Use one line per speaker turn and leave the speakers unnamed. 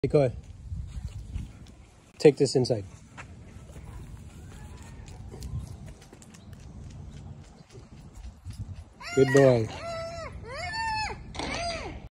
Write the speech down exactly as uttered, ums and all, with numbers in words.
Hey, go ahead. Take this inside. Good boy.